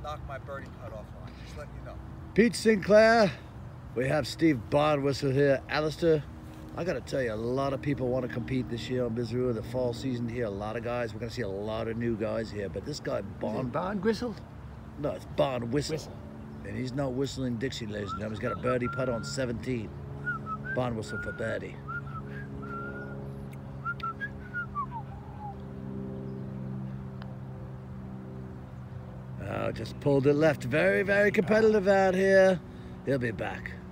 knock my birdie putt offline. Just letting you know. Pete Sinclair. We have Steve Barnwhistle here. Alistair, I got to tell you, a lot of people want to compete this year on Bizarro. The fall season here, a lot of guys. We're going to see a lot of new guys here. But this guy, Barnwhistle? No, it's Barnwhistle. And he's not whistling Dixie, ladies and gentlemen. He's got a birdie putt on 17. Barnwhistle for birdie. Oh, just pulled it left. Very, very competitive out here. He'll be back.